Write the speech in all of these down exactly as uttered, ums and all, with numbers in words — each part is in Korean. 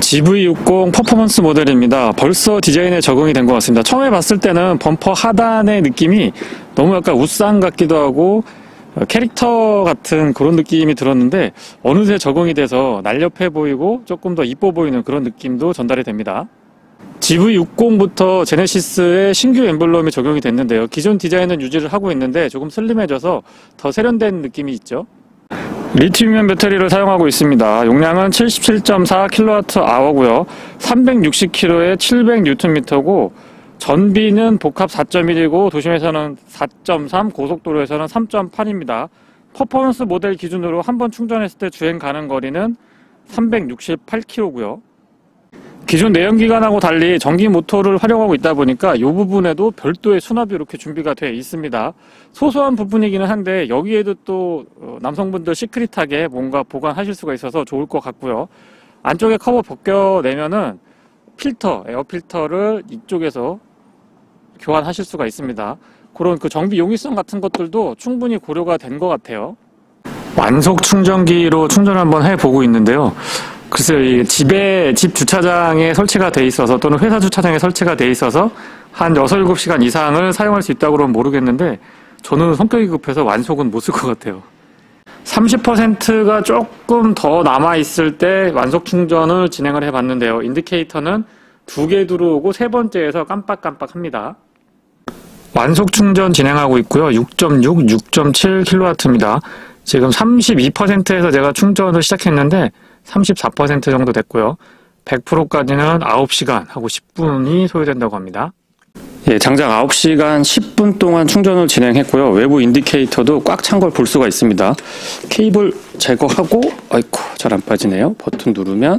지브이 육십 퍼포먼스 모델입니다. 벌써 디자인에 적응이 된 것 같습니다. 처음에 봤을 때는 범퍼 하단의 느낌이 너무 약간 우상 같기도 하고 캐릭터 같은 그런 느낌이 들었는데 어느새 적응이 돼서 날렵해 보이고 조금 더 이뻐 보이는 그런 느낌도 전달이 됩니다. 지브이 육십부터 제네시스의 신규 엠블럼이 적용이 됐는데요. 기존 디자인은 유지를 하고 있는데 조금 슬림해져서 더 세련된 느낌이 있죠. 리튬이온 배터리를 사용하고 있습니다. 용량은 칠십칠 점 사 킬로와트아워고요. 삼백육십 킬로에 칠백 뉴턴미터고 전비는 복합 사 점 일이고 도심에서는 사 점 삼, 고속도로에서는 삼 점 팔입니다. 퍼포먼스 모델 기준으로 한번 충전했을 때 주행 가능 거리는 삼백육십팔 킬로미터고요. 기존 내연기관하고 달리 전기 모터를 활용하고 있다 보니까 이 부분에도 별도의 수납이 이렇게 준비가 되어 있습니다. 소소한 부분이기는 한데 여기에도 또 남성분들 시크릿하게 뭔가 보관하실 수가 있어서 좋을 것 같고요. 안쪽에 커버 벗겨내면은 필터, 에어 필터를 이쪽에서 교환하실 수가 있습니다. 그런 그 정비 용이성 같은 것들도 충분히 고려가 된 것 같아요. 완속 충전기로 충전을 한번 해보고 있는데요. 글쎄요, 집에, 집 주차장에 설치가 돼 있어서 또는 회사 주차장에 설치가 돼 있어서 한 여섯, 일곱 시간 이상을 사용할 수 있다고 그러면 모르겠는데 저는 성격이 급해서 완속은 못 쓸 것 같아요. 삼십 퍼센트가 조금 더 남아있을 때 완속 충전을 진행을 해봤는데요. 인디케이터는 두 개 들어오고 세 번째에서 깜빡깜빡합니다. 완속 충전 진행하고 있고요. 육 점 육, 육 점 칠 킬로와트입니다. 지금 삼십이 퍼센트에서 제가 충전을 시작했는데 삼십사 퍼센트 정도 됐고요. 백 퍼센트까지는 아홉 시간 하고 십 분이 소요된다고 합니다. 예, 장작 아홉 시간 십 분 동안 충전을 진행했고요. 외부 인디케이터도 꽉 찬 걸 볼 수가 있습니다. 케이블 제거하고, 아이고, 잘 안 빠지네요. 버튼 누르면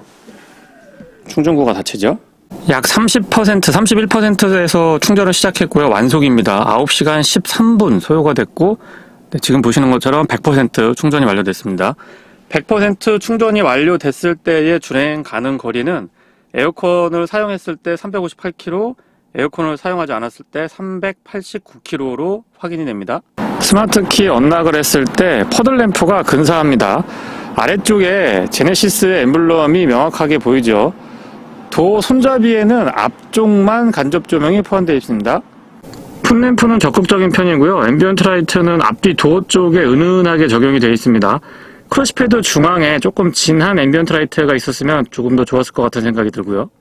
충전구가 닫히죠. 약 삼십 퍼센트, 삼십일 퍼센트에서 충전을 시작했고요. 완속입니다. 아홉 시간 십삼 분 소요가 됐고, 네, 지금 보시는 것처럼 백 퍼센트 충전이 완료됐습니다. 백 퍼센트 충전이 완료됐을 때의 주행 가능 거리는 에어컨을 사용했을 때 삼백오십팔 킬로미터, 에어컨을 사용하지 않았을 때 삼백팔십구 킬로미터로 확인이 됩니다. 스마트키 언락을 했을 때 퍼들램프가 근사합니다. 아래쪽에 제네시스의 엠블럼이 명확하게 보이죠. 도 손잡이에는 앞쪽만 간접 조명이 포함되어 있습니다. 풋램프는 적극적인 편이고요. 앰비언트 라이트는 앞뒤 도어 쪽에 은은하게 적용이 되어 있습니다. 크러쉬패드 중앙에 조금 진한 앰비언트 라이트가 있었으면 조금 더 좋았을 것 같은 생각이 들고요.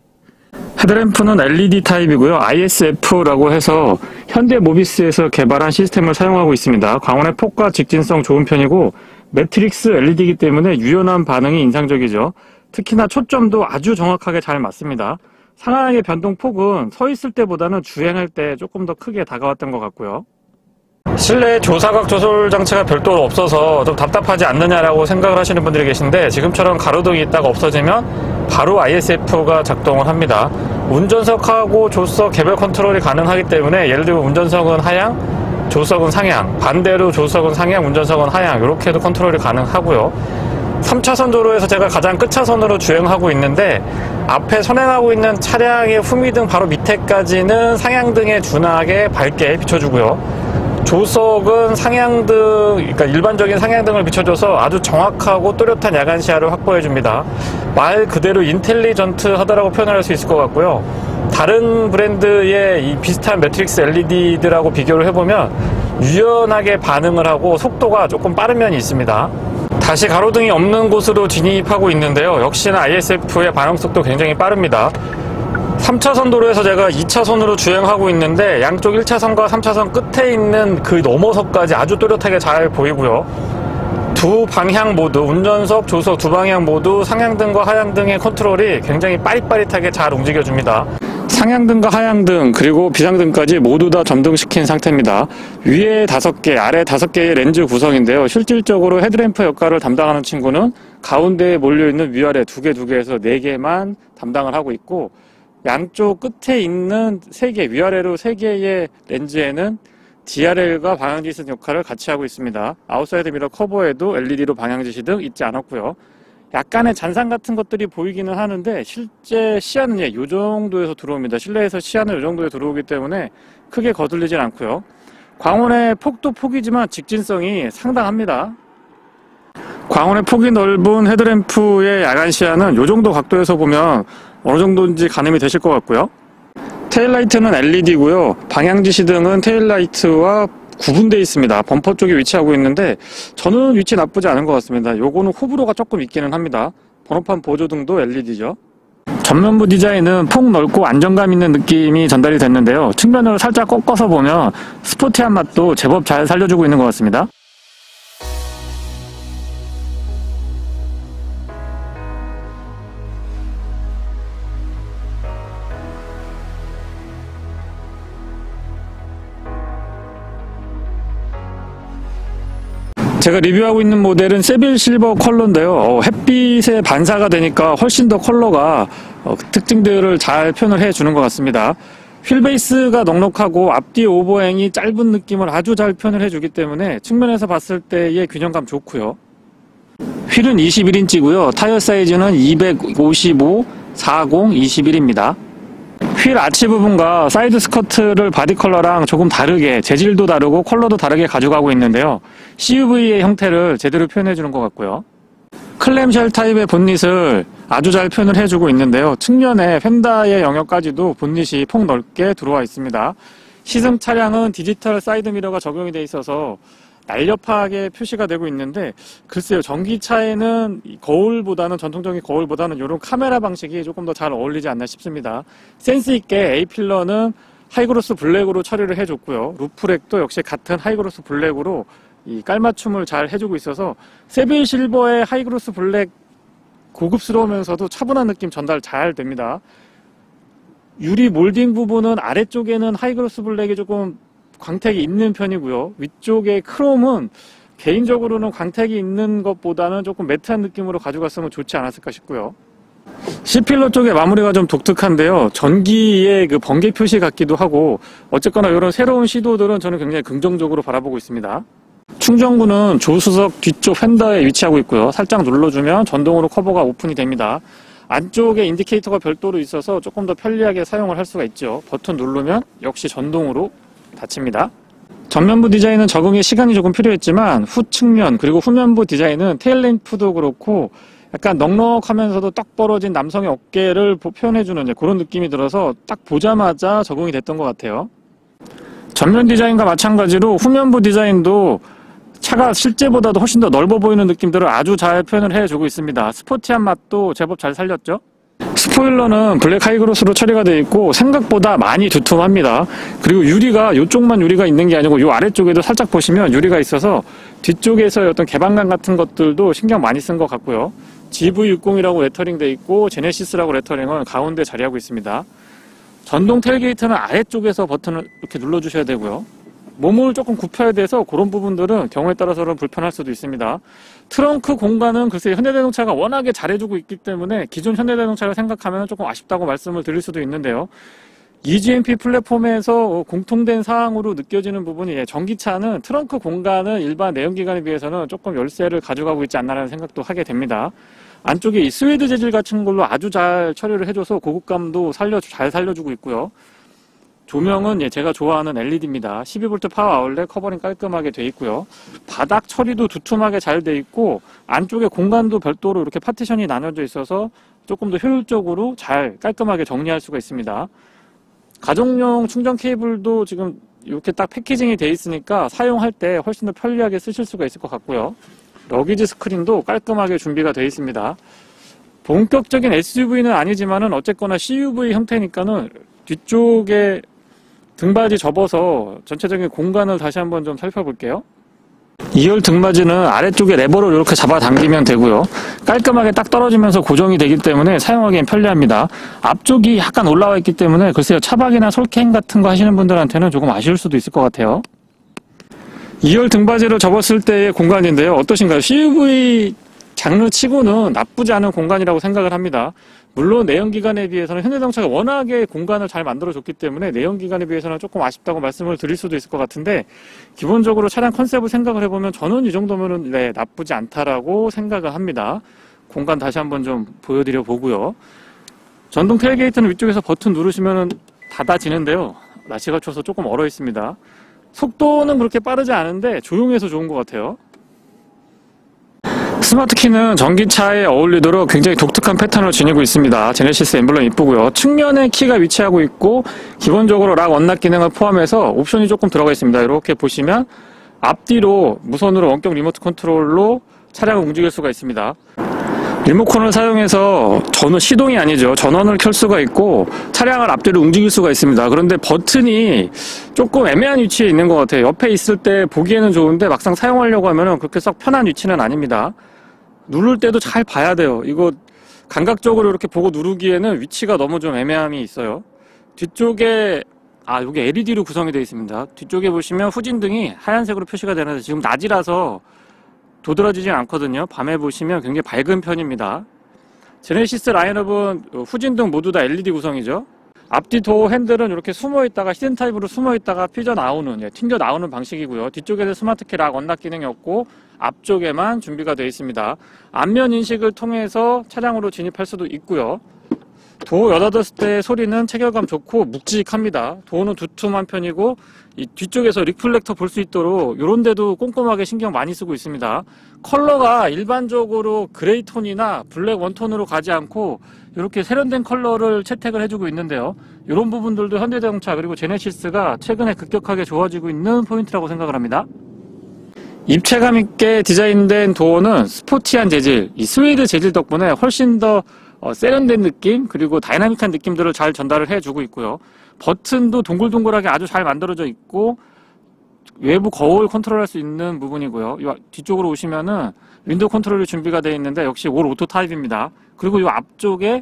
헤드램프는 엘이디 타입이고요. 아이에스에프라고 해서 현대 모비스에서 개발한 시스템을 사용하고 있습니다. 광원의 폭과 직진성 좋은 편이고 매트릭스 엘이디이기 때문에 유연한 반응이 인상적이죠. 특히나 초점도 아주 정확하게 잘 맞습니다. 상하의 변동폭은 서 있을 때보다는 주행할 때 조금 더 크게 다가왔던 것 같고요. 실내 조사각 조솔 장치가 별도로 없어서 좀 답답하지 않느냐라고 생각을 하시는 분들이 계신데 지금처럼 가로등이 있다가 없어지면 바로 아이에스에프가 작동을 합니다. 운전석하고 조수석 개별 컨트롤이 가능하기 때문에 예를 들면 운전석은 하향, 조수석은 상향, 반대로 조수석은 상향, 운전석은 하향 이렇게 해도 컨트롤이 가능하고요. 삼 차선 도로에서 제가 가장 끝차선으로 주행하고 있는데 앞에 선행하고 있는 차량의 후미등 바로 밑에까지는 상향등에 준하게 밝게 비춰주고요. 조석은 상향등, 그러니까 일반적인 상향등을 비춰줘서 아주 정확하고 또렷한 야간 시야를 확보해줍니다. 말 그대로 인텔리전트하다라고 표현할 수 있을 것 같고요. 다른 브랜드의 이 비슷한 매트릭스 엘이디들하고 비교를 해보면 유연하게 반응을 하고 속도가 조금 빠른 면이 있습니다. 다시 가로등이 없는 곳으로 진입하고 있는데요. 역시나 아이에스에프의 반응 속도 굉장히 빠릅니다. 삼 차선 도로에서 제가 이 차선으로 주행하고 있는데 양쪽 일 차선과 삼 차선 끝에 있는 그 너머서까지 아주 또렷하게 잘 보이고요. 두 방향 모두, 운전석, 조수석 두 방향 모두 상향등과 하향등의 컨트롤이 굉장히 빠릿빠릿하게 잘 움직여줍니다. 상향등과 하향등 그리고 비상등까지 모두 다 점등시킨 상태입니다. 위에 다섯 개, 아래 다섯 개의 렌즈 구성인데요. 실질적으로 헤드램프 역할을 담당하는 친구는 가운데에 몰려있는 위아래 두 개, 두 개에서 네 개만 담당을 하고 있고 양쪽 끝에 있는 세 개, 위아래로 세 개의 렌즈에는 디알엘과 방향지시 역할을 같이 하고 있습니다. 아웃사이드 미러 커버에도 엘이디로 방향지시 등 있지 않았고요. 약간의 잔상 같은 것들이 보이기는 하는데 실제 시야는 예, 이 정도에서 들어옵니다. 실내에서 시야는 이 정도에 들어오기 때문에 크게 거슬리진 않고요. 광원의 폭도 폭이지만 직진성이 상당합니다. 광원의 폭이 넓은 헤드램프의 야간 시야는 이 정도 각도에서 보면 어느 정도인지 가늠이 되실 것 같고요. 테일라이트는 엘이디고요. 방향지시등은 테일라이트와 구분되어 있습니다. 범퍼 쪽에 위치하고 있는데 저는 위치 나쁘지 않은 것 같습니다. 요거는 호불호가 조금 있기는 합니다. 번호판 보조등도 엘이디죠. 전면부 디자인은 폭 넓고 안정감 있는 느낌이 전달이 됐는데요. 측면을 살짝 꺾어서 보면 스포티한 맛도 제법 잘 살려주고 있는 것 같습니다. 제가 리뷰하고 있는 모델은 세빌 실버 컬러인데요. 어, 햇빛에 반사가 되니까 훨씬 더 컬러가 어, 특징들을 잘 표현을 해주는 것 같습니다. 휠베이스가 넉넉하고 앞뒤 오버행이 짧은 느낌을 아주 잘 표현을 해주기 때문에 측면에서 봤을 때의 균형감 좋고요. 휠은 이십일 인치고요. 타이어 사이즈는 이백오십오, 사십, 이십일입니다. 휠 아치 부분과 사이드 스커트를 바디 컬러랑 조금 다르게, 재질도 다르고 컬러도 다르게 가져가고 있는데요. 씨유브이의 형태를 제대로 표현해주는 것 같고요. 클램쉘 타입의 본닛을 아주 잘 표현을 해주고 있는데요. 측면에 펜다의 영역까지도 본닛이 폭넓게 들어와 있습니다. 시승 차량은 디지털 사이드 미러가 적용이 되어 있어서 날렵하게 표시가 되고 있는데, 글쎄요, 전기차에는 거울보다는, 전통적인 거울보다는 이런 카메라 방식이 조금 더 잘 어울리지 않나 싶습니다. 센스 있게 A필러는 하이그로스 블랙으로 처리를 해줬고요. 루프렉도 역시 같은 하이그로스 블랙으로 이 깔맞춤을 잘 해주고 있어서 세빌 실버의 하이그로스 블랙 고급스러우면서도 차분한 느낌 전달 잘 됩니다. 유리 몰딩 부분은 아래쪽에는 하이그로스 블랙이 조금 광택이 있는 편이고요. 위쪽에 크롬은 개인적으로는 광택이 있는 것보다는 조금 매트한 느낌으로 가져갔으면 좋지 않았을까 싶고요. C필러 쪽의 마무리가 좀 독특한데요. 전기의 그 번개 표시 같기도 하고, 어쨌거나 이런 새로운 시도들은 저는 굉장히 긍정적으로 바라보고 있습니다. 충전구는 조수석 뒤쪽 펜더에 위치하고 있고요. 살짝 눌러주면 전동으로 커버가 오픈이 됩니다. 안쪽에 인디케이터가 별도로 있어서 조금 더 편리하게 사용을 할 수가 있죠. 버튼 누르면 역시 전동으로 닫힙니다. 전면부 디자인은 적응에 시간이 조금 필요했지만 후 측면 그리고 후면부 디자인은 테일램프도 그렇고 약간 넉넉하면서도 딱 벌어진 남성의 어깨를 표현해주는 그런 느낌이 들어서 딱 보자마자 적응이 됐던 것 같아요. 전면 디자인과 마찬가지로 후면부 디자인도 차가 실제보다도 훨씬 더 넓어 보이는 느낌들을 아주 잘 표현을 해주고 있습니다. 스포티한 맛도 제법 잘 살렸죠. 스포일러는 블랙 하이그로스로 처리가 되어 있고 생각보다 많이 두툼합니다. 그리고 유리가 이쪽만 유리가 있는 게 아니고 이 아래쪽에도 살짝 보시면 유리가 있어서 뒤쪽에서의 어떤 개방감 같은 것들도 신경 많이 쓴 것 같고요. 지브이 육십이라고 레터링 되어 있고 제네시스라고 레터링은 가운데 자리하고 있습니다. 전동 텔게이트는 아래쪽에서 버튼을 이렇게 눌러주셔야 되고요. 몸을 조금 굽혀야 돼서 그런 부분들은 경우에 따라서는 불편할 수도 있습니다. 트렁크 공간은 글쎄 현대자동차가 워낙에 잘해주고 있기 때문에 기존 현대자동차를 생각하면 조금 아쉽다고 말씀을 드릴 수도 있는데요. 이지엠피 플랫폼에서 공통된 사항으로 느껴지는 부분이 전기차는 트렁크 공간은 일반 내연기관에 비해서는 조금 열쇠를 가져가고 있지 않나라는 생각도 하게 됩니다. 안쪽에 이 스웨드 재질 같은 걸로 아주 잘 처리를 해줘서 고급감도 살려, 잘 살려주고 있고요. 조명은 예, 제가 좋아하는 엘이디입니다. 십이 볼트 파워 아울렛 커버링 깔끔하게 돼 있고요. 바닥 처리도 두툼하게 잘 돼 있고 안쪽에 공간도 별도로 이렇게 파티션이 나눠져 있어서 조금 더 효율적으로 잘 깔끔하게 정리할 수가 있습니다. 가정용 충전 케이블도 지금 이렇게 딱 패키징이 돼 있으니까 사용할 때 훨씬 더 편리하게 쓰실 수가 있을 것 같고요. 러기지 스크린도 깔끔하게 준비가 되어 있습니다. 본격적인 에스유브이는 아니지만은 어쨌거나 씨유브이 형태니까는 뒤쪽에 등받이 접어서 전체적인 공간을 다시 한번 좀 살펴볼게요. 이열 등받이는 아래쪽에 레버를 이렇게 잡아당기면 되고요. 깔끔하게 딱 떨어지면서 고정이 되기 때문에 사용하기엔 편리합니다. 앞쪽이 약간 올라와 있기 때문에 글쎄요, 차박이나 솔캠 같은 거 하시는 분들한테는 조금 아쉬울 수도 있을 것 같아요. 이열 등받이를 접었을 때의 공간인데요. 어떠신가요? 씨유브이 장르 치고는 나쁘지 않은 공간이라고 생각을 합니다. 물론 내연기관에 비해서는 현대자동차가 워낙에 공간을 잘 만들어줬기 때문에 내연기관에 비해서는 조금 아쉽다고 말씀을 드릴 수도 있을 것 같은데, 기본적으로 차량 컨셉을 생각을 해보면 저는 이 정도면은 네, 나쁘지 않다라고 생각을 합니다. 공간 다시 한번 좀 보여드려 보고요. 전동 텔게이트는 위쪽에서 버튼 누르시면 닫아지는데요. 날씨가 추워서 조금 얼어 있습니다. 속도는 그렇게 빠르지 않은데 조용해서 좋은 것 같아요. 스마트키는 전기차에 어울리도록 굉장히 독특한 패턴을 지니고 있습니다. 제네시스 엠블럼 이쁘고요. 측면에 키가 위치하고 있고 기본적으로 락 언락 기능을 포함해서 옵션이 조금 들어가 있습니다. 이렇게 보시면 앞뒤로 무선으로 원격 리모트 컨트롤로 차량을 움직일 수가 있습니다. 리모컨을 사용해서 전원, 시동이 아니죠. 전원을 켤 수가 있고 차량을 앞뒤로 움직일 수가 있습니다. 그런데 버튼이 조금 애매한 위치에 있는 것 같아요. 옆에 있을 때 보기에는 좋은데 막상 사용하려고 하면 그렇게 썩 편한 위치는 아닙니다. 누를 때도 잘 봐야 돼요. 이거 감각적으로 이렇게 보고 누르기에는 위치가 너무 좀 애매함이 있어요. 뒤쪽에 아 이게 엘이디로 구성이 되어 있습니다. 뒤쪽에 보시면 후진등이 하얀색으로 표시가 되는데 지금 낮이라서 도드라지진 않거든요. 밤에 보시면 굉장히 밝은 편입니다. 제네시스 라인업은 후진등 모두 다 엘이디 구성이죠. 앞뒤 도어 핸들은 이렇게 숨어있다가 히든 타입으로 숨어있다가 삐져 나오는, 예, 튕겨 나오는 방식이고요. 뒤쪽에는 스마트키 락 언락 기능이 없고 앞쪽에만 준비가 되어 있습니다. 앞면 인식을 통해서 차량으로 진입할 수도 있고요. 도어 열어뒀을 때 소리는 체결감 좋고 묵직합니다. 도어는 두툼한 편이고 이 뒤쪽에서 리플렉터 볼 수 있도록 이런 데도 꼼꼼하게 신경 많이 쓰고 있습니다. 컬러가 일반적으로 그레이 톤이나 블랙 원톤으로 가지 않고 이렇게 세련된 컬러를 채택을 해주고 있는데요. 이런 부분들도 현대자동차 그리고 제네시스가 최근에 급격하게 좋아지고 있는 포인트라고 생각을 합니다. 입체감 있게 디자인된 도어는 스포티한 재질, 이 스웨이드 재질 덕분에 훨씬 더 어, 세련된 느낌 그리고 다이나믹한 느낌들을 잘 전달을 해주고 있고요. 버튼도 동글동글하게 아주 잘 만들어져 있고 외부 거울 컨트롤할 수 있는 부분이고요. 이 뒤쪽으로 오시면은 윈도우 컨트롤이 준비가 되어 있는데 역시 올 오토 타입입니다. 그리고 이 앞쪽에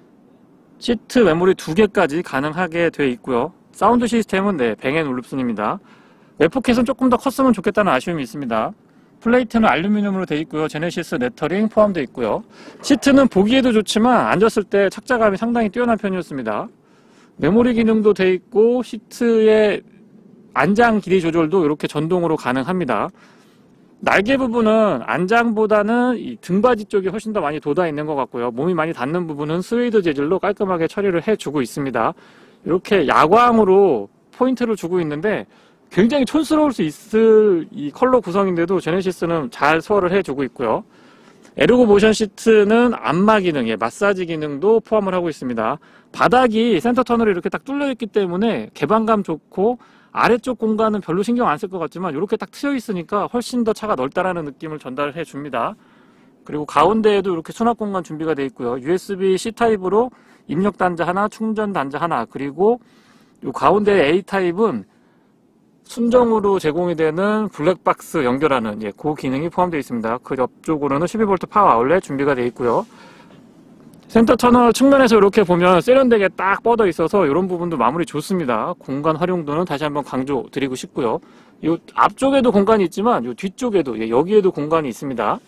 시트 메모리 두 개까지 가능하게 되어 있고요. 사운드 시스템은 네, 뱅 앤 올룹슨입니다. 웹포켓은 조금 더 컸으면 좋겠다는 아쉬움이 있습니다. 플레이트는 알루미늄으로 되어 있고요. 제네시스 레터링 포함되어 있고요. 시트는 보기에도 좋지만 앉았을 때 착자감이 상당히 뛰어난 편이었습니다. 메모리 기능도 되어 있고 시트의 안장 길이 조절도 이렇게 전동으로 가능합니다. 날개 부분은 안장보다는 이 등받이 쪽이 훨씬 더 많이 돋아 있는 것 같고요. 몸이 많이 닿는 부분은 스웨이드 재질로 깔끔하게 처리를 해주고 있습니다. 이렇게 야광으로 포인트를 주고 있는데 굉장히 촌스러울 수 있을 이 컬러 구성인데도 제네시스는 잘 소화를 해주고 있고요. 에르고 모션 시트는 안마 기능, 예, 마사지 기능도 포함을 하고 있습니다. 바닥이 센터 터널이 이렇게 딱 뚫려 있기 때문에 개방감 좋고 아래쪽 공간은 별로 신경 안 쓸 것 같지만 이렇게 딱 트여 있으니까 훨씬 더 차가 넓다라는 느낌을 전달해 줍니다. 그리고 가운데에도 이렇게 수납 공간 준비가 되어 있고요. 유에스비 씨 타입으로 입력 단자 하나, 충전 단자 하나, 그리고 이 가운데 에이 타입은 순정으로 제공이 되는 블랙박스 연결하는, 예, 그 기능이 포함되어 있습니다. 그 옆쪽으로는 십이 볼트 파워 아울렛 준비가 되어 있고요. 센터 터널 측면에서 이렇게 보면 세련되게 딱 뻗어 있어서 이런 부분도 마무리 좋습니다. 공간 활용도는 다시 한번 강조 드리고 싶고요. 이 앞쪽에도 공간이 있지만 이 뒤쪽에도, 예, 여기에도 공간이 있습니다.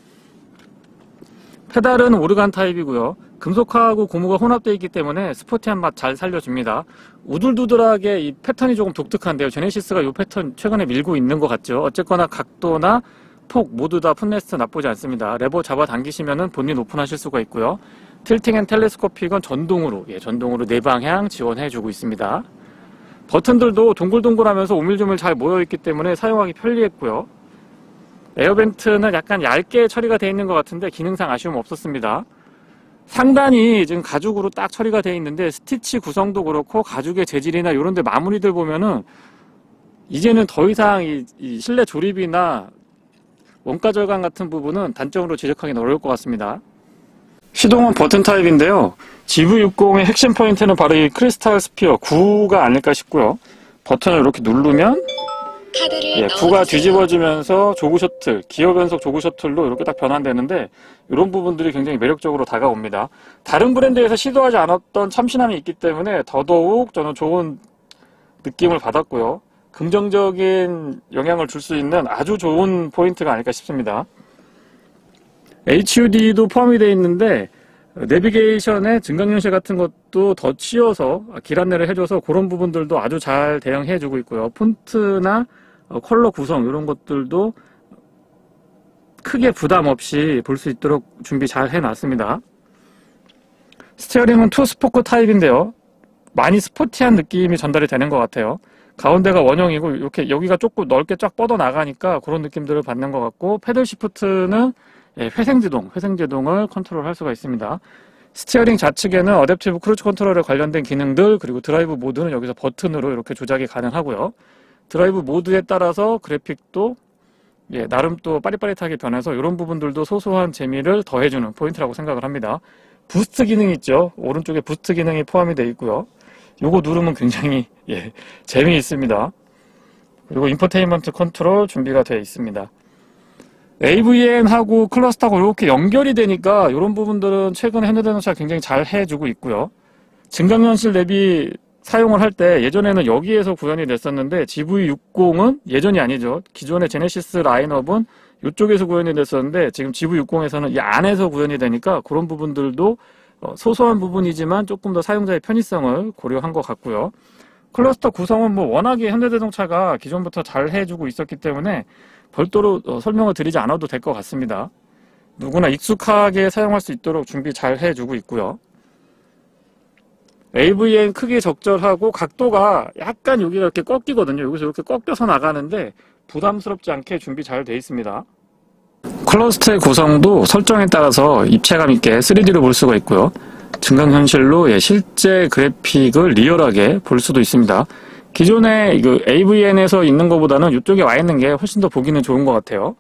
페달은 오르간 타입이고요. 금속화하고 고무가 혼합되어 있기 때문에 스포티한 맛 잘 살려줍니다. 우둘두둘하게 이 패턴이 조금 독특한데요. 제네시스가 이 패턴 최근에 밀고 있는 것 같죠. 어쨌거나 각도나 폭 모두 다 풋레스트 나쁘지 않습니다. 레버 잡아당기시면 본인 오픈하실 수가 있고요. 틸팅 앤 텔레스코픽은 전동으로, 예, 전동으로 네 방향 지원해주고 있습니다. 버튼들도 동글동글하면서 오밀조밀 잘 모여있기 때문에 사용하기 편리했고요. 에어벤트는 약간 얇게 처리가 되어 있는 것 같은데 기능상 아쉬움 없었습니다. 상단이 지금 가죽으로 딱 처리가 되어 있는데 스티치 구성도 그렇고 가죽의 재질이나 이런 데 마무리들 보면은 이제는 더 이상 이, 이 실내 조립이나 원가 절감 같은 부분은 단점으로 지적하기는 어려울 것 같습니다. 시동은 버튼 타입인데요. 지브이 육십의 핵심 포인트는 바로 이 크리스탈 스피어 구가 아닐까 싶고요. 버튼을 이렇게 누르면, 예, 구가 뒤집어지면서 조그 셔틀, 기어 변속 조그 셔틀로 이렇게 딱 변환되는데 이런 부분들이 굉장히 매력적으로 다가옵니다. 다른 브랜드에서 시도하지 않았던 참신함이 있기 때문에 더더욱 저는 좋은 느낌을 받았고요. 긍정적인 영향을 줄 수 있는 아주 좋은 포인트가 아닐까 싶습니다. 에이치 유 디도 포함이 되어 있는데 내비게이션의 증강현실 같은 것도 더 치워서 길 안내를 해줘서 그런 부분들도 아주 잘 대응해주고 있고요. 폰트나 컬러 구성 이런 것들도 크게 부담 없이 볼 수 있도록 준비 잘 해놨습니다. 스티어링은 투 스포크 타입인데요. 많이 스포티한 느낌이 전달이 되는 것 같아요. 가운데가 원형이고 이렇게 여기가 조금 넓게 쫙 뻗어 나가니까 그런 느낌들을 받는 것 같고, 패들 시프트는 예, 회생제동, 회생제동을 컨트롤할 수가 있습니다. 스티어링 좌측에는 어댑티브 크루즈 컨트롤에 관련된 기능들, 그리고 드라이브 모드는 여기서 버튼으로 이렇게 조작이 가능하고요. 드라이브 모드에 따라서 그래픽도 예, 나름 또 빠릿빠릿하게 변해서 이런 부분들도 소소한 재미를 더해주는 포인트라고 생각을 합니다. 부스트 기능 있죠. 오른쪽에 부스트 기능이 포함이 되어 있고요. 요거 누르면 굉장히 예, 재미있습니다. 그리고 인포테인먼트 컨트롤 준비가 되어 있습니다. 에이브이엔하고 클러스터하고 이렇게 연결이 되니까 이런 부분들은 최근에 현대자동차가 굉장히 잘 해주고 있고요. 증강현실 내비 사용을 할 때 예전에는 여기에서 구현이 됐었는데 지브이 육십은 예전이 아니죠. 기존의 제네시스 라인업은 이쪽에서 구현이 됐었는데 지금 지브이 육십에서는 이 안에서 구현이 되니까 그런 부분들도 소소한 부분이지만 조금 더 사용자의 편의성을 고려한 것 같고요. 클러스터 구성은 뭐 워낙에 현대자동차가 기존부터 잘 해주고 있었기 때문에 별도로 설명을 드리지 않아도 될 것 같습니다. 누구나 익숙하게 사용할 수 있도록 준비 잘 해주고 있고요. 에이브이엔 크기 적절하고 각도가 약간 여기가 이렇게 꺾이거든요. 여기서 이렇게 꺾여서 나가는데 부담스럽지 않게 준비 잘 되어 있습니다. 클러스터의 구성도 설정에 따라서 입체감 있게 쓰리디로 볼 수가 있고요. 증강현실로 예, 실제 그래픽을 리얼하게 볼 수도 있습니다. 기존의 그 에이브이엔에서 있는 것보다는 이쪽에 와 있는 게 훨씬 더 보기는 좋은 것 같아요.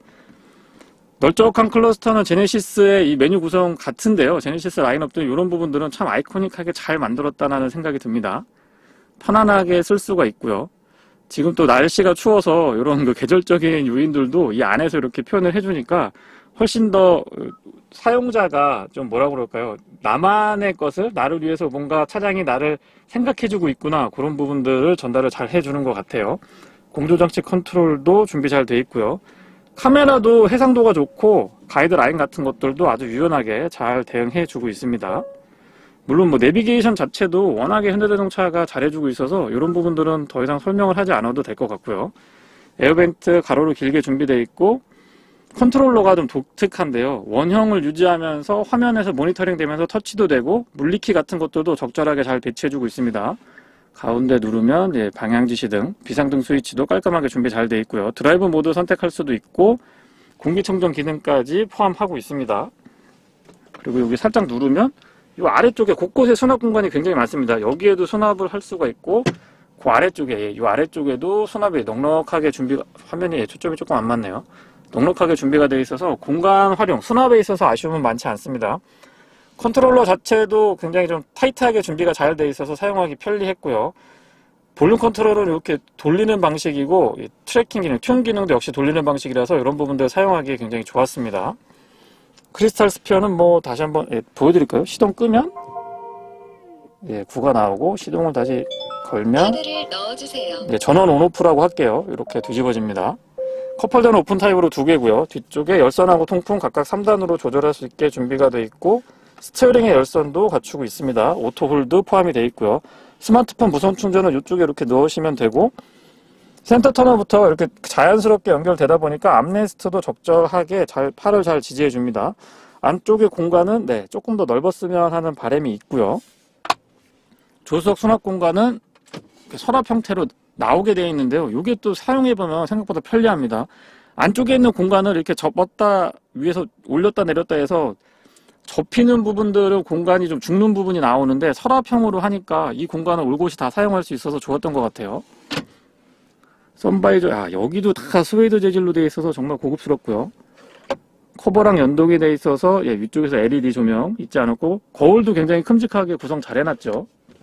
널쩍한 클러스터는 제네시스의 이 메뉴 구성 같은데요. 제네시스 라인업도 이런 부분들은 참 아이코닉하게 잘 만들었다는 생각이 듭니다. 편안하게 쓸 수가 있고요. 지금 또 날씨가 추워서 이런 그 계절적인 요인들도 이 안에서 이렇게 표현을 해주니까 훨씬 더 사용자가 좀 뭐라 그럴까요? 나만의 것을 나를 위해서 뭔가 차량이 나를 생각해주고 있구나, 그런 부분들을 전달을 잘 해주는 것 같아요. 공조장치 컨트롤도 준비 잘 돼 있고요. 카메라도 해상도가 좋고 가이드라인 같은 것들도 아주 유연하게 잘 대응해주고 있습니다. 물론 뭐 내비게이션 자체도 워낙에 현대자동차가 잘해주고 있어서 이런 부분들은 더 이상 설명을 하지 않아도 될 것 같고요. 에어벤트 가로로 길게 준비되어 있고 컨트롤러가 좀 독특한데요. 원형을 유지하면서 화면에서 모니터링 되면서 터치도 되고 물리키 같은 것들도 적절하게 잘 배치해주고 있습니다. 가운데 누르면 예, 방향지시 등 비상등 스위치도 깔끔하게 준비 잘 되어 있고요. 드라이브 모드 선택할 수도 있고 공기청정 기능까지 포함하고 있습니다. 그리고 여기 살짝 누르면 이 아래쪽에 곳곳에 수납 공간이 굉장히 많습니다. 여기에도 수납을 할 수가 있고 그 아래쪽에 이 아래쪽에도 수납이 넉넉하게 준비가, 화면이 초점이 조금 안 맞네요. 넉넉하게 준비가 되어 있어서 공간 활용, 수납에 있어서 아쉬움은 많지 않습니다. 컨트롤러 자체도 굉장히 좀 타이트하게 준비가 잘 되어 있어서 사용하기 편리했고요. 볼륨 컨트롤은 이렇게 돌리는 방식이고 트래킹 기능, 튠 기능도 역시 돌리는 방식이라서 이런 부분들 사용하기 굉장히 좋았습니다. 크리스탈 스피어는 뭐 다시 한번 예, 보여드릴까요? 시동 끄면 예, 구가 나오고 시동을 다시 걸면 예, 전원 온오프라고 할게요. 이렇게 뒤집어집니다. 컵홀더는 오픈 타입으로 두 개고요. 뒤쪽에 열선하고 통풍 각각 삼 단으로 조절할 수 있게 준비가 되어 있고 스티어링의 열선도 갖추고 있습니다. 오토 홀드 포함이 되어 있고요. 스마트폰 무선 충전은 이쪽에 이렇게 넣으시면 되고 센터 터널부터 이렇게 자연스럽게 연결되다 보니까 암레스트도 적절하게 잘 팔을 잘 지지해 줍니다. 안쪽의 공간은 네, 조금 더 넓었으면 하는 바람이 있고요. 조수석 수납 공간은 서랍 형태로 나오게 되어 있는데요. 이게 또 사용해보면 생각보다 편리합니다. 안쪽에 있는 공간을 이렇게 접었다 위에서 올렸다 내렸다 해서 접히는 부분들은 공간이 좀 죽는 부분이 나오는데 서랍형으로 하니까 이 공간을 올곧이 다 사용할 수 있어서 좋았던 것 같아요. 선바이저, 아, 여기도 다 스웨이드 재질로 되어 있어서 정말 고급스럽고요. 커버랑 연동이 되어 있어서 예, 위쪽에서 엘이디 조명 있지 않았고 거울도 굉장히 큼직하게 구성 잘 해놨죠.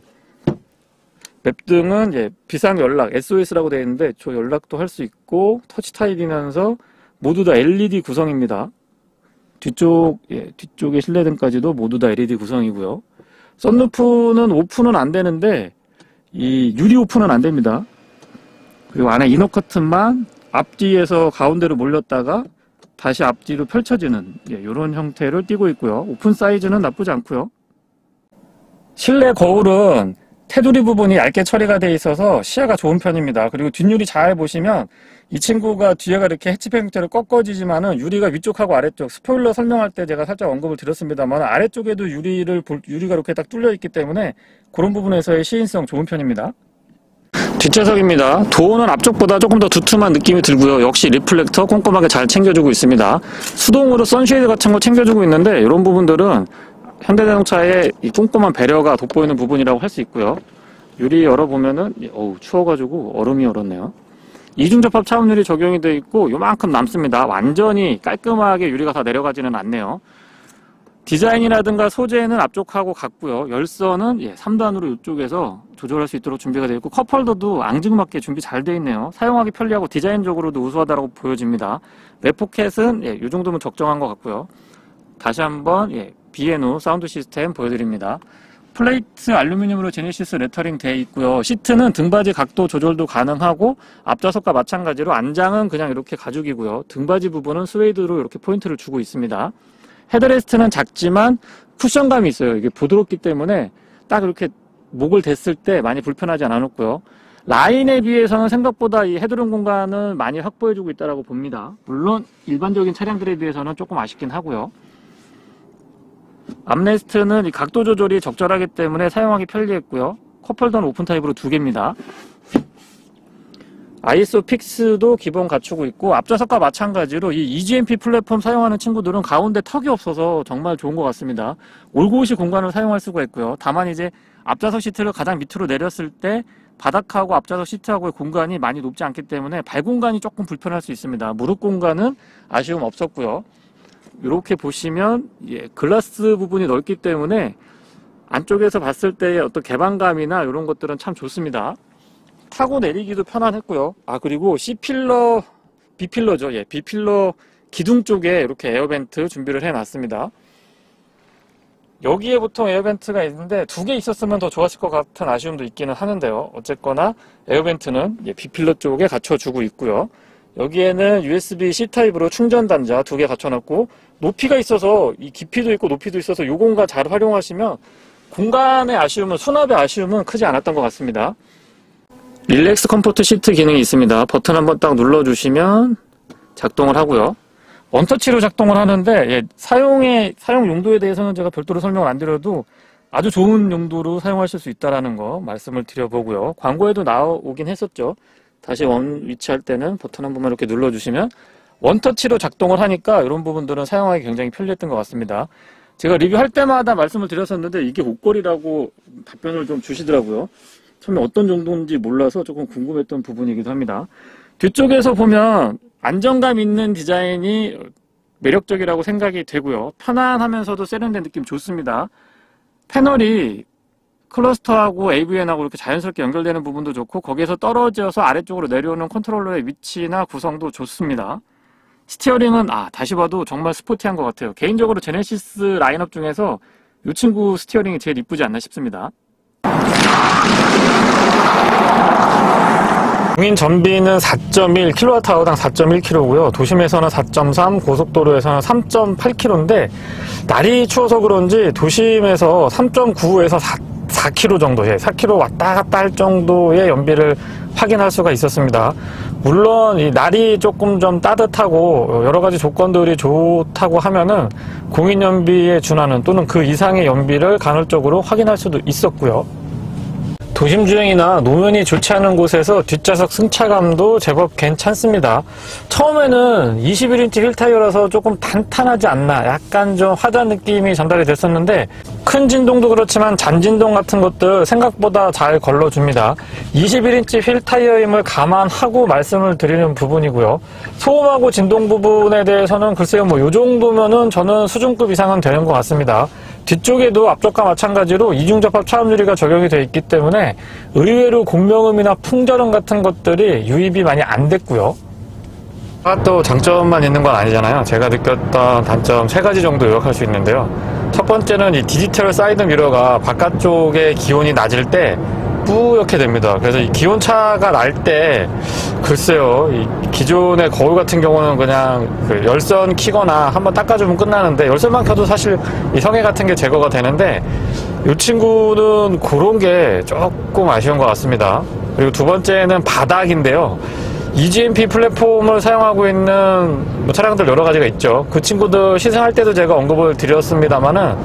맵등은 예, 비상 연락 에스오에스라고 되어 있는데 저 연락도 할 수 있고 터치 타입이면서 모두 다 엘이디 구성입니다. 뒤쪽 예, 뒤쪽에 실내등까지도 모두 다 엘이디 구성이고요. 썬루프는 오픈은 안 되는데 이 유리 오픈은 안 됩니다. 그리고 안에 이너 커튼만 앞뒤에서 가운데로 몰렸다가 다시 앞뒤로 펼쳐지는 예, 이런 형태를 띠고 있고요. 오픈 사이즈는 나쁘지 않고요. 실내 거울은 테두리 부분이 얇게 처리가 되어 있어서 시야가 좋은 편입니다. 그리고 뒷유리 잘 보시면 이 친구가 뒤에가 이렇게 해치백 형태로 꺾어지지만은 유리가 위쪽하고 아래쪽, 스포일러 설명할 때 제가 살짝 언급을 드렸습니다만 아래쪽에도 유리를 볼, 유리가 이렇게 딱 뚫려 있기 때문에 그런 부분에서의 시인성 좋은 편입니다. 뒷좌석입니다. 도어는 앞쪽보다 조금 더 두툼한 느낌이 들고요. 역시 리플렉터 꼼꼼하게 잘 챙겨주고 있습니다. 수동으로 선쉐이드 같은 거 챙겨주고 있는데 이런 부분들은 현대자동차의 이 꼼꼼한 배려가 돋보이는 부분이라고 할 수 있고요. 유리 열어보면은 어우 추워가지고 얼음이 얼었네요. 이중접합 차음유리 적용이 되어 있고 요만큼 남습니다. 완전히 깔끔하게 유리가 다 내려가지는 않네요. 디자인이라든가 소재는 앞쪽하고 같고요. 열선은 예, 삼 단으로 이쪽에서 조절할 수 있도록 준비가 되어 있고 컵홀더도 앙증맞게 준비 잘 되어 있네요. 사용하기 편리하고 디자인적으로도 우수하다고 보여집니다. 랩포켓은 예, 이 정도면 적정한 것 같고요. 다시 한번 예, 비에누 사운드 시스템 보여드립니다. 플레이트 알루미늄으로 제네시스 레터링 되어 있고요. 시트는 등받이 각도 조절도 가능하고 앞좌석과 마찬가지로 안장은 그냥 이렇게 가죽이고요. 등받이 부분은 스웨이드로 이렇게 포인트를 주고 있습니다. 헤드레스트는 작지만 쿠션감이 있어요. 이게 부드럽기 때문에 딱 이렇게 목을 댔을 때 많이 불편하지 않았고요. 라인에 비해서는 생각보다 이 헤드룸 공간을 많이 확보해주고 있다고 봅니다. 물론 일반적인 차량들에 비해서는 조금 아쉽긴 하고요. 암레스트는 이 각도 조절이 적절하기 때문에 사용하기 편리했고요. 컵홀더는 오픈 타입으로 두 개입니다. 아이에스오 픽스도 기본 갖추고 있고 앞좌석과 마찬가지로 이 이지엠피 플랫폼 사용하는 친구들은 가운데 턱이 없어서 정말 좋은 것 같습니다. 올곧이 공간을 사용할 수가 있고요. 다만 이제 앞좌석 시트를 가장 밑으로 내렸을 때 바닥하고 앞좌석 시트하고의 공간이 많이 높지 않기 때문에 발 공간이 조금 불편할 수 있습니다. 무릎 공간은 아쉬움 없었고요. 이렇게 보시면 예, 글라스 부분이 넓기 때문에 안쪽에서 봤을 때의 어떤 개방감이나 이런 것들은 참 좋습니다. 타고 내리기도 편안했고요. 아 그리고 C필러, B필러죠. 예, B필러 기둥 쪽에 이렇게 에어벤트 준비를 해놨습니다. 여기에 보통 에어벤트가 있는데 두 개 있었으면 더 좋았을 것 같은 아쉬움도 있기는 하는데요. 어쨌거나 에어벤트는 예, B필러 쪽에 갖춰주고 있고요. 여기에는 유에스비 씨 타입으로 충전 단자 두 개 갖춰놨고 높이가 있어서 이 깊이도 있고 높이도 있어서 이 공간 잘 활용하시면 공간의 아쉬움은 수납의 아쉬움은 크지 않았던 것 같습니다. 릴렉스 컴포트 시트 기능이 있습니다. 버튼 한번 딱 눌러주시면 작동을 하고요. 원터치로 작동을 하는데 예, 사용의 사용 용도에 대해서는 제가 별도로 설명을 안 드려도 아주 좋은 용도로 사용하실 수 있다는 거 말씀을 드려보고요. 광고에도 나오긴 했었죠. 다시 원 위치할 때는 버튼 한 번만 이렇게 눌러주시면 원터치로 작동을 하니까 이런 부분들은 사용하기 굉장히 편리했던 것 같습니다. 제가 리뷰할 때마다 말씀을 드렸었는데 이게 목걸이라고 답변을 좀 주시더라고요. 처음에 어떤 정도인지 몰라서 조금 궁금했던 부분이기도 합니다. 뒤쪽에서 보면 안정감 있는 디자인이 매력적이라고 생각이 되고요. 편안하면서도 세련된 느낌 좋습니다. 패널이 클러스터하고 에이브이엔하고 이렇게 자연스럽게 연결되는 부분도 좋고 거기에서 떨어져서 아래쪽으로 내려오는 컨트롤러의 위치나 구성도 좋습니다. 스티어링은 아 다시 봐도 정말 스포티한 것 같아요. 개인적으로 제네시스 라인업 중에서 이 친구 스티어링이 제일 이쁘지 않나 싶습니다. 공인 전비는 사 점 일 킬로와트아워당 사 점 일 킬로미터고요. 도심에서는 사 점 삼, 고속도로에서는 삼 점 팔 킬로미터인데 날이 추워서 그런지 도심에서 삼 점 구에서 사 킬로미터 정도, 예, 사 킬로미터 왔다 갔다 할 정도의 연비를 확인할 수가 있었습니다. 물론 이 날이 조금 좀 따뜻하고 여러 가지 조건들이 좋다고 하면은 공인 연비에 준하는 또는 그 이상의 연비를 간헐적으로 확인할 수도 있었고요. 도심 주행이나 노면이 좋지 않은 곳에서 뒷좌석 승차감도 제법 괜찮습니다. 처음에는 이십일 인치 휠 타이어라서 조금 탄탄하지 않나, 약간 좀 화려한 느낌이 전달이 됐었는데 큰 진동도 그렇지만 잔진동 같은 것들 생각보다 잘 걸러줍니다. 이십일 인치 휠 타이어임을 감안하고 말씀을 드리는 부분이고요. 소음하고 진동 부분에 대해서는 글쎄요, 뭐 요 정도면은 저는 수준급 이상은 되는 것 같습니다. 뒤쪽에도 앞쪽과 마찬가지로 이중접합 차음유리가 적용이 되어 있기 때문에 의외로 공명음이나 풍절음 같은 것들이 유입이 많이 안 됐고요. 또 장점만 있는 건 아니잖아요. 제가 느꼈던 단점 세 가지 정도 요약할 수 있는데요. 첫 번째는 이 디지털 사이드 미러가 바깥쪽에 기온이 낮을 때 뿌옇게 됩니다. 그래서 이 기온차가 날 때 글쎄요, 이 기존의 거울 같은 경우는 그냥 그 열선 키거나 한번 닦아주면 끝나는데 열선만 켜도 사실 이 성에 같은 게 제거가 되는데 이 친구는 그런 게 조금 아쉬운 것 같습니다. 그리고 두 번째는 바닥인데요. 이지엠피 플랫폼을 사용하고 있는 뭐 차량들 여러 가지가 있죠. 그 친구들 시승할 때도 제가 언급을 드렸습니다만은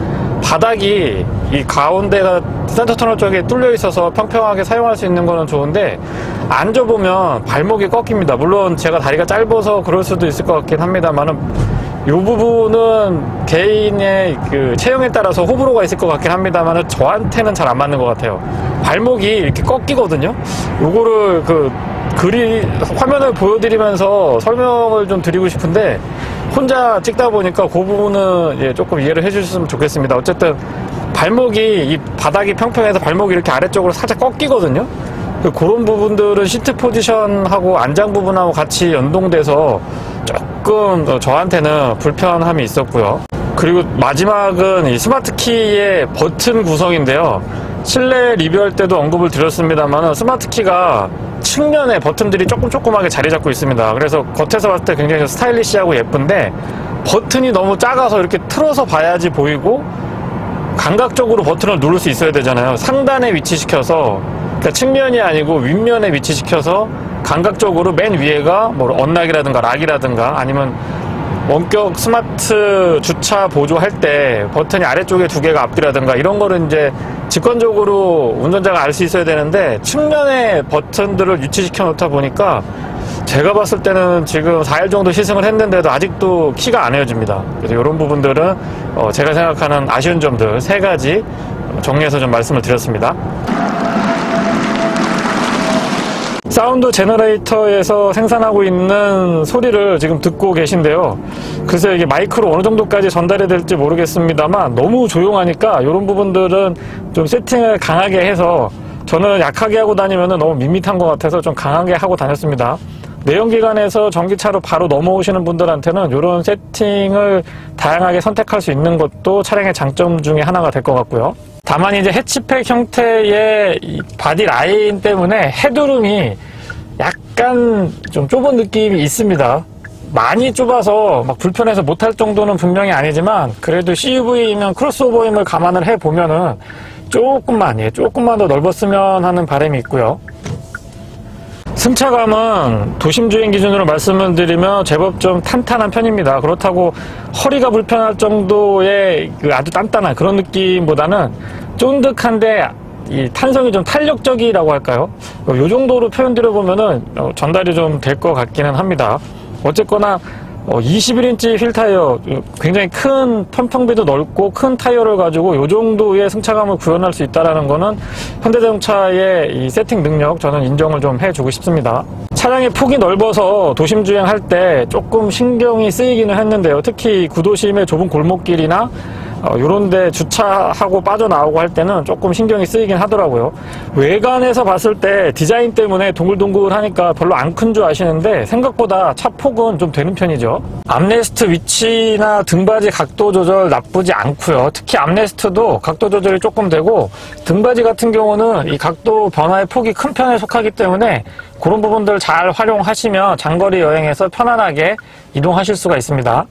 바닥이 이 가운데가 센터 터널 쪽에 뚫려 있어서 평평하게 사용할 수 있는 거는 좋은데, 앉아보면 발목이 꺾입니다. 물론 제가 다리가 짧아서 그럴 수도 있을 것 같긴 합니다만은, 이 부분은 개인의 그 체형에 따라서 호불호가 있을 것 같긴 합니다만은, 저한테는 잘 안 맞는 것 같아요. 발목이 이렇게 꺾이거든요. 요거를 그 그리 화면을 보여드리면서 설명을 좀 드리고 싶은데, 혼자 찍다 보니까 그 부분은 예, 조금 이해를 해주셨으면 좋겠습니다. 어쨌든 발목이, 이 바닥이 평평해서 발목이 이렇게 아래쪽으로 살짝 꺾이거든요. 그런 부분들은 시트 포지션하고 안장 부분하고 같이 연동돼서 조금 저한테는 불편함이 있었고요. 그리고 마지막은 이 스마트 키의 버튼 구성인데요. 실내 리뷰할 때도 언급을 드렸습니다만, 스마트 키가 측면에 버튼들이 조금 조그맣게 자리 잡고 있습니다. 그래서 겉에서 봤을 때 굉장히 스타일리시하고 예쁜데, 버튼이 너무 작아서 이렇게 틀어서 봐야지 보이고, 감각적으로 버튼을 누를 수 있어야 되잖아요. 상단에 위치시켜서, 그러니까 측면이 아니고 윗면에 위치시켜서 감각적으로 맨 위에가 뭐 언락이라든가 락이라든가, 아니면 원격 스마트 주차 보조할 때 버튼이 아래쪽에 두 개가 앞뒤라든가, 이런 거를 이제 직관적으로 운전자가 알 수 있어야 되는데, 측면에 버튼들을 위치시켜 놓다 보니까 제가 봤을 때는 지금 사 일 정도 시승을 했는데도 아직도 키가 안 헤어집니다. 그래서 이런 부분들은 어 제가 생각하는 아쉬운 점들 세 가지 정리해서 좀 말씀을 드렸습니다. 사운드 제너레이터에서 생산하고 있는 소리를 지금 듣고 계신데요. 글쎄요, 이게 마이크로 어느 정도까지 전달이 될지 모르겠습니다만, 너무 조용하니까 이런 부분들은 좀 세팅을 강하게 해서, 저는 약하게 하고 다니면 너무 밋밋한 것 같아서 좀 강하게 하고 다녔습니다. 내연기관에서 전기차로 바로 넘어오시는 분들한테는 이런 세팅을 다양하게 선택할 수 있는 것도 차량의 장점 중에 하나가 될 것 같고요. 다만 이제 해치팩 형태의 이 바디 라인 때문에 헤드룸이 약간 좀 좁은 느낌이 있습니다. 많이 좁아서 막 불편해서 못할 정도는 분명히 아니지만, 그래도 씨유브이면 크로스오버임을 감안을 해보면은 조금만, 예, 조금만 더 넓었으면 하는 바람이 있고요. 승차감은 도심주행 기준으로 말씀을 드리면 제법 좀 탄탄한 편입니다. 그렇다고 허리가 불편할 정도의 그 아주 단단한 그런 느낌보다는 쫀득한데 이 탄성이 좀 탄력적이라고 할까요? 이 정도로 표현드려보면은 전달이 좀 될 것 같기는 합니다. 어쨌거나 이십일 인치 휠 타이어, 굉장히 큰 편평비도 넓고 큰 타이어를 가지고 이 정도의 승차감을 구현할 수 있다는 거는 현대자동차의 이 세팅 능력, 저는 인정을 좀 해주고 싶습니다. 차량의 폭이 넓어서 도심 주행할 때 조금 신경이 쓰이기는 했는데요. 특히 구도심의 좁은 골목길이나 어, 요런데 주차하고 빠져나오고 할 때는 조금 신경이 쓰이긴 하더라고요. 외관에서 봤을 때 디자인 때문에 동글동글하니까 별로 안 큰 줄 아시는데, 생각보다 차 폭은 좀 되는 편이죠. 암레스트 위치나 등받이 각도 조절 나쁘지 않고요. 특히 암레스트도 각도 조절이 조금 되고, 등받이 같은 경우는 이 각도 변화의 폭이 큰 편에 속하기 때문에 그런 부분들 잘 활용하시면 장거리 여행에서 편안하게 이동하실 수가 있습니다.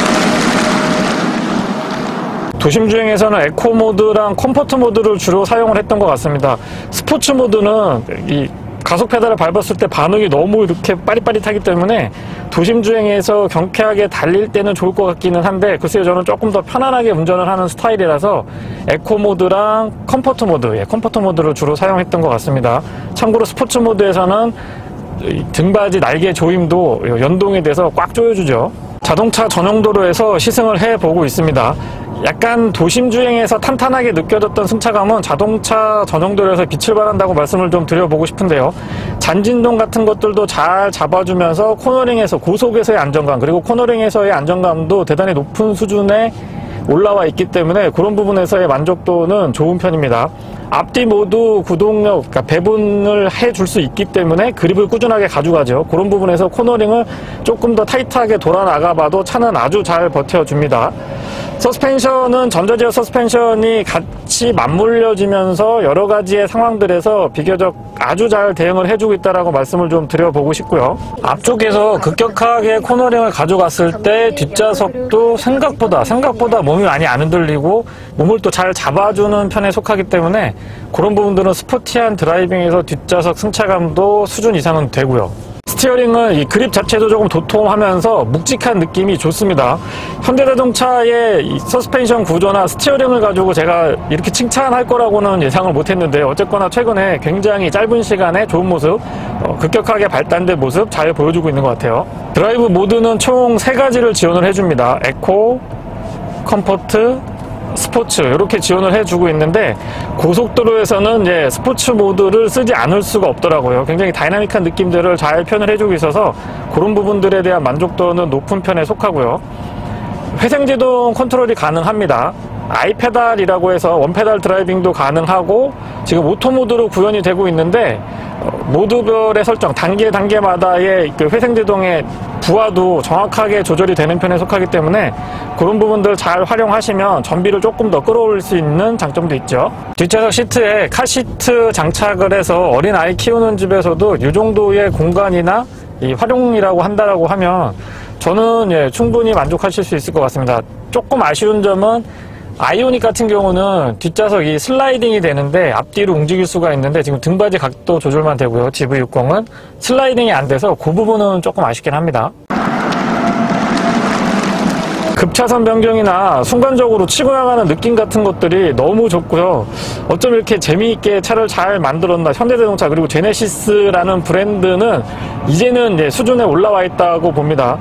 도심 주행에서는 에코 모드랑 컴포트 모드를 주로 사용을 했던 것 같습니다. 스포츠 모드는 이 가속 페달을 밟았을 때 반응이 너무 이렇게 빠릿빠릿하기 때문에 도심 주행에서 경쾌하게 달릴 때는 좋을 것 같기는 한데, 글쎄요, 저는 조금 더 편안하게 운전을 하는 스타일이라서 에코 모드랑 컴포트 모드, 예, 컴포트 모드를 주로 사용했던 것 같습니다. 참고로 스포츠 모드에서는 등받이 날개 조임도 연동이 돼서 꽉 조여주죠. 자동차 전용 도로에서 시승을 해보고 있습니다. 약간 도심 주행에서 탄탄하게 느껴졌던 승차감은 자동차 전용 도로에서 빛을 발한다고 말씀을 좀 드려보고 싶은데요. 잔진동 같은 것들도 잘 잡아주면서 코너링에서, 고속에서의 안정감, 그리고 코너링에서의 안정감도 대단히 높은 수준에 올라와 있기 때문에 그런 부분에서의 만족도는 좋은 편입니다. 앞뒤 모두 구동력, 그러니까 배분을 해줄 수 있기 때문에 그립을 꾸준하게 가져가죠. 그런 부분에서 코너링을 조금 더 타이트하게 돌아 나가봐도 차는 아주 잘 버텨줍니다. 서스펜션은 전자제어 서스펜션이 같이 맞물려지면서 여러 가지의 상황들에서 비교적 아주 잘 대응을 해주고 있다라고 말씀을 좀 드려보고 싶고요. 앞쪽에서 급격하게 코너링을 가져갔을 때 뒷좌석도 생각보다 생각보다 몸이 많이 안 흔들리고 몸을 또 잘 잡아주는 편에 속하기 때문에 그런 부분들은 스포티한 드라이빙에서 뒷좌석 승차감도 수준 이상은 되고요. 스티어링은 이 그립 자체도 조금 도톰하면서 묵직한 느낌이 좋습니다. 현대자동차의 이 서스펜션 구조나 스티어링을 가지고 제가 이렇게 칭찬할 거라고는 예상을 못했는데 어쨌거나 최근에 굉장히 짧은 시간에 좋은 모습, 어, 급격하게 발달된 모습 잘 보여주고 있는 것 같아요. 드라이브 모드는 총 세 가지를 지원을 해줍니다. 에코, 컴포트, 스포츠 이렇게 지원을 해주고 있는데 고속도로에서는 이제 스포츠 모드를 쓰지 않을 수가 없더라고요. 굉장히 다이나믹한 느낌들을 잘 표현을 해주고 있어서 그런 부분들에 대한 만족도는 높은 편에 속하고요. 회생제동 컨트롤이 가능합니다. 아이페달이라고 해서 원페달 드라이빙도 가능하고 지금 오토 모드로 구현이 되고 있는데 모드별의 설정 단계 단계마다의 그 회생제동의 부하도 정확하게 조절이 되는 편에 속하기 때문에 그런 부분들 잘 활용하시면 전비를 조금 더 끌어올릴 수 있는 장점도 있죠. 뒷좌석 시트에 카시트 장착을 해서 어린아이 키우는 집에서도 이 정도의 공간이나 이 활용이라고 한다라고 하면 저는 예, 충분히 만족하실 수 있을 것 같습니다. 조금 아쉬운 점은 아이오닉 같은 경우는 뒷좌석이 슬라이딩이 되는데 앞뒤로 움직일 수가 있는데 지금 등받이 각도 조절만 되고요. 지브이 육십은 슬라이딩이 안 돼서 그 부분은 조금 아쉽긴 합니다. 급차선 변경이나 순간적으로 치고 나가는 느낌 같은 것들이 너무 좋고요. 어쩜 이렇게 재미있게 차를 잘 만들었나. 현대자동차 그리고 제네시스라는 브랜드는 이제는 이제 수준에 올라와 있다고 봅니다.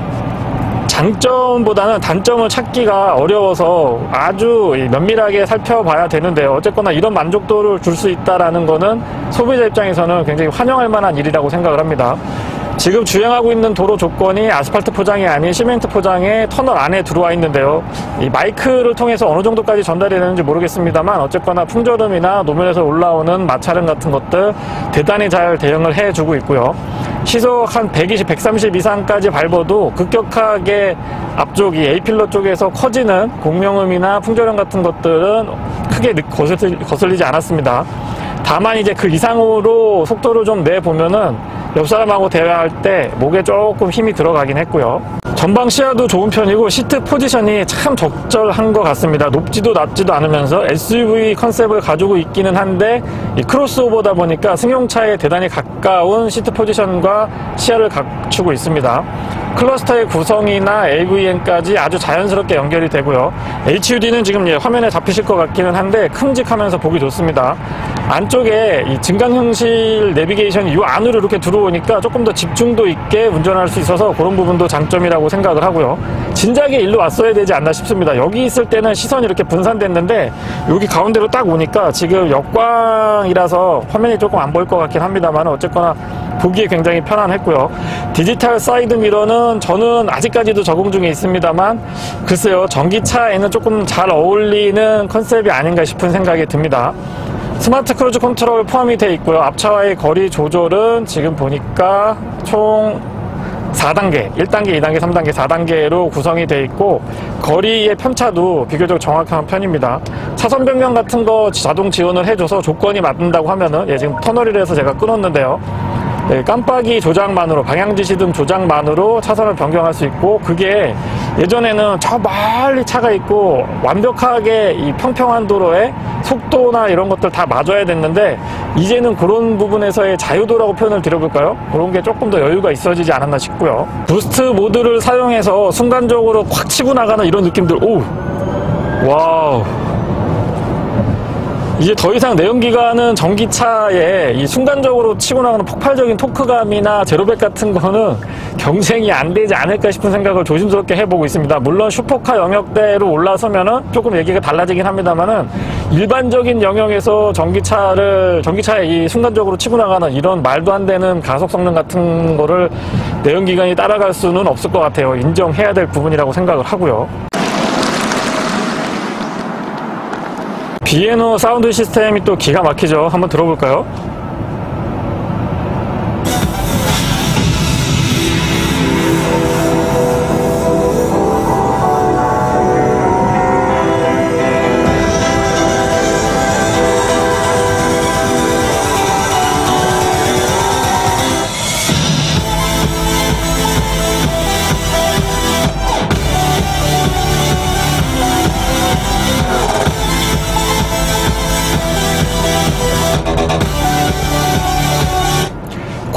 장점보다는 단점을 찾기가 어려워서 아주 면밀하게 살펴봐야 되는데요. 어쨌거나 이런 만족도를 줄 수 있다는 거는 소비자 입장에서는 굉장히 환영할 만한 일이라고 생각을 합니다. 지금 주행하고 있는 도로 조건이 아스팔트 포장이 아닌 시멘트 포장의 터널 안에 들어와 있는데요. 이 마이크를 통해서 어느 정도까지 전달이 되는지 모르겠습니다만 어쨌거나 풍절음이나 노면에서 올라오는 마찰음 같은 것들 대단히 잘 대응을 해주고 있고요. 시속 한 백이십, 백삼십 이상까지 밟아도 급격하게 앞쪽이 A필러 쪽에서 커지는 공명음이나 풍절음 같은 것들은 크게 거슬리지 않았습니다. 다만 이제 그 이상으로 속도를 좀 내보면은 옆 사람하고 대화할 때 목에 조금 힘이 들어가긴 했고요. 전방 시야도 좋은 편이고 시트 포지션이 참 적절한 것 같습니다. 높지도 낮지도 않으면서 에스유브이 컨셉을 가지고 있기는 한데 이 크로스오버다 보니까 승용차에 대단히 가까운 시트 포지션과 시야를 갖추고 있습니다. 클러스터의 구성이나 에이브이엠까지 아주 자연스럽게 연결이 되고요. 에이치유디는 지금 예, 화면에 잡히실 것 같기는 한데 큼직하면서 보기 좋습니다. 안쪽에 이 증강현실 내비게이션이 이 안으로 이렇게 들어오니까 조금 더 집중도 있게 운전할 수 있어서 그런 부분도 장점이라고 생각을 하고요. 진작에 일로 왔어야 되지 않나 싶습니다. 여기 있을 때는 시선이 이렇게 분산됐는데 여기 가운데로 딱 오니까 지금 역광이라서 화면이 조금 안 보일 것 같긴 합니다만 어쨌거나 보기에 굉장히 편안했고요. 디지털 사이드 미러는 저는 아직까지도 적응 중에 있습니다만 글쎄요, 전기차에는 조금 잘 어울리는 컨셉이 아닌가 싶은 생각이 듭니다. 스마트 크루즈 컨트롤 포함이 되어 있고요. 앞차와의 거리 조절은 지금 보니까 총 사 단계, 일 단계, 이 단계, 삼 단계, 사 단계로 구성이 되어 있고 거리의 편차도 비교적 정확한 편입니다. 차선 변경 같은 거 자동 지원을 해줘서 조건이 맞는다고 하면은 예, 지금 터널이라서 제가 끊었는데요. 네, 깜빡이 조작만으로 방향지시등 조작만으로 차선을 변경할 수 있고 그게 예전에는 저 멀리 차가 있고 완벽하게 이 평평한 도로에 속도나 이런 것들 다 맞아야 됐는데 이제는 그런 부분에서의 자유도라고 표현을 드려볼까요? 그런 게 조금 더 여유가 있어지지 않았나 싶고요. 부스트 모드를 사용해서 순간적으로 확 치고 나가는 이런 느낌들. 오, 와우. 이제 더 이상 내연기관은 전기차에 이 순간적으로 치고 나가는 폭발적인 토크감이나 제로백 같은 거는 경쟁이 안 되지 않을까 싶은 생각을 조심스럽게 해보고 있습니다. 물론 슈퍼카 영역대로 올라서면은 조금 얘기가 달라지긴 합니다만은 일반적인 영역에서 전기차를, 전기차에 이 순간적으로 치고 나가는 이런 말도 안 되는 가속 성능 같은 거를 내연기관이 따라갈 수는 없을 것 같아요. 인정해야 될 부분이라고 생각을 하고요. 비에노 사운드 시스템이 또 기가 막히죠. 한번 들어볼까요?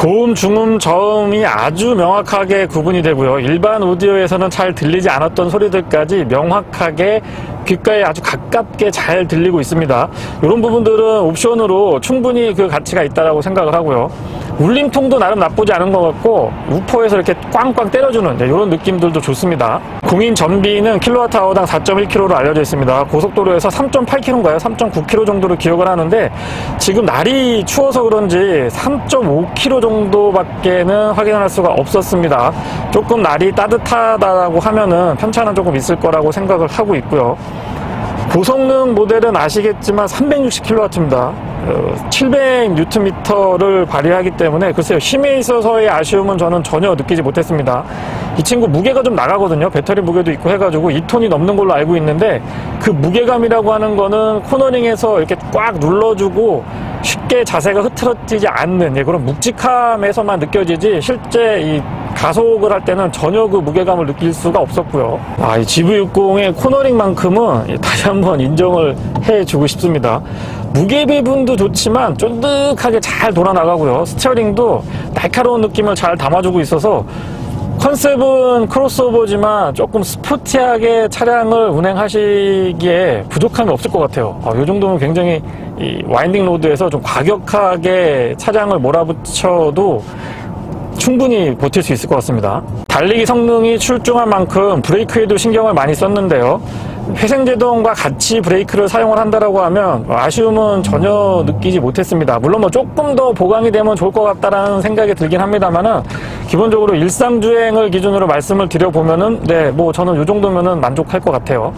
고음, 중음, 저음이 아주 명확하게 구분이 되고요. 일반 오디오에서는 잘 들리지 않았던 소리들까지 명확하게 귓가에 아주 가깝게 잘 들리고 있습니다. 이런 부분들은 옵션으로 충분히 그 가치가 있다고 생각을 하고요. 울림통도 나름 나쁘지 않은 것 같고 우퍼에서 이렇게 꽝꽝 때려주는 이런 느낌들도 좋습니다. 공인 전비는 킬로와트아워당 사 점 일 킬로미터로 알려져 있습니다. 고속도로에서 삼 점 팔 킬로미터인가요? 삼 점 구 킬로미터 정도로 기억을 하는데 지금 날이 추워서 그런지 삼 점 오 킬로미터 정도밖에는 확인할 수가 없었습니다. 조금 날이 따뜻하다고 하면은 편차는 조금 있을 거라고 생각을 하고 있고요. 고성능 모델은 아시겠지만 삼백육십 킬로와트입니다. 칠백 뉴턴미터를 발휘하기 때문에 글쎄요, 힘에 있어서의 아쉬움은 저는 전혀 느끼지 못했습니다. 이 친구 무게가 좀 나가거든요. 배터리 무게도 있고 해가지고 이 톤이 넘는 걸로 알고 있는데 그 무게감이라고 하는 거는 코너링에서 이렇게 꽉 눌러주고 쉽게 자세가 흐트러지지 않는 그런 묵직함에서만 느껴지지 실제 이 가속을 할 때는 전혀 그 무게감을 느낄 수가 없었고요. 아, 이 지브이 육십의 코너링만큼은 다시 한번 인정을 해주고 싶습니다. 무게 배분도 좋지만 쫀득하게 잘 돌아나가고요. 스티어링도 날카로운 느낌을 잘 담아주고 있어서 컨셉은 크로스오버지만 조금 스포티하게 차량을 운행하시기에 부족함이 없을 것 같아요. 이 정도면 굉장히 이 와인딩 로드에서 좀 과격하게 차량을 몰아붙여도 충분히 버틸 수 있을 것 같습니다. 달리기 성능이 출중한 만큼 브레이크에도 신경을 많이 썼는데요. 회생제동과 같이 브레이크를 사용을 한다라고 하면 아쉬움은 전혀 느끼지 못했습니다. 물론 뭐 조금 더 보강이 되면 좋을 것 같다라는 생각이 들긴 합니다만은 기본적으로 일상주행을 기준으로 말씀을 드려보면은 네, 뭐 저는 이 정도면은 만족할 것 같아요.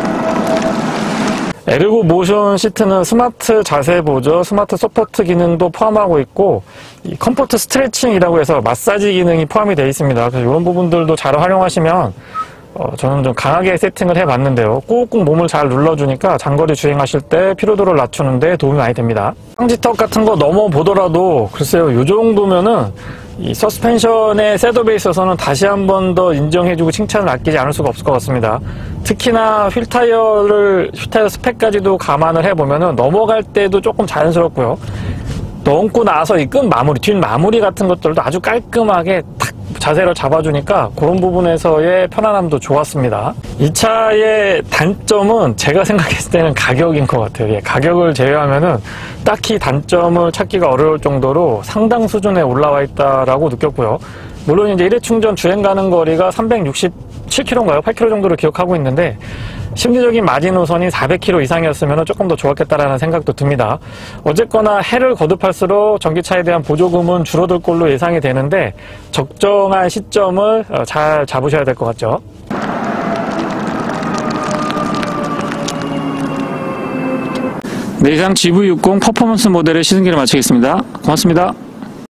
에르고 모션 시트는 스마트 자세 보조, 스마트 서포트 기능도 포함하고 있고 이 컴포트 스트레칭이라고 해서 마사지 기능이 포함이 되어 있습니다. 그래서 이런 부분들도 잘 활용하시면 어, 저는 좀 강하게 세팅을 해봤는데요. 꾹꾹 몸을 잘 눌러주니까 장거리 주행하실 때 피로도를 낮추는 데 도움이 많이 됩니다. 상지턱 같은 거 넘어보더라도 글쎄요, 이 정도면은 이 서스펜션의 셋업에 있어서는 다시 한 번 더 인정해주고 칭찬을 아끼지 않을 수가 없을 것 같습니다. 특히나 휠 타이어를, 휠 타이어 스펙까지도 감안을 해보면은 넘어갈 때도 조금 자연스럽고요. 넘고 나서 이 끈 마무리, 뒷 마무리 같은 것들도 아주 깔끔하게 탁 자세를 잡아주니까 그런 부분에서의 편안함도 좋았습니다. 이 차의 단점은 제가 생각했을 때는 가격인 것 같아요. 예, 가격을 제외하면은 딱히 단점을 찾기가 어려울 정도로 상당 수준에 올라와 있다라고 느꼈고요. 물론 이제 일회 충전 주행 가는 거리가 삼백육십칠 킬로미터인가요? 팔 킬로미터 정도로 기억하고 있는데 심리적인 마지노선이 사백 킬로미터 이상이었으면 조금 더 좋았겠다라는 생각도 듭니다. 어쨌거나 해를 거듭할수록 전기차에 대한 보조금은 줄어들 걸로 예상이 되는데 적정한 시점을 잘 잡으셔야 될 것 같죠. 네, 이상 지브이 육십 퍼포먼스 모델의 시승기를 마치겠습니다. 고맙습니다.